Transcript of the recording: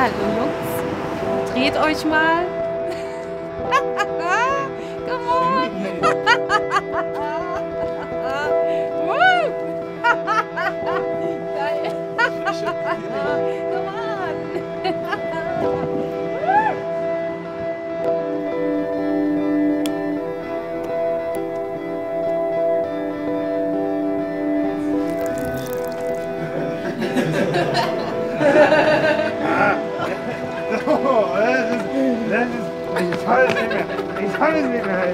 Hallo Jungs, dreht euch mal. Come on. Woo. Geil. Come on. Ich kann es nicht mehr. Ich kann es nicht mehr.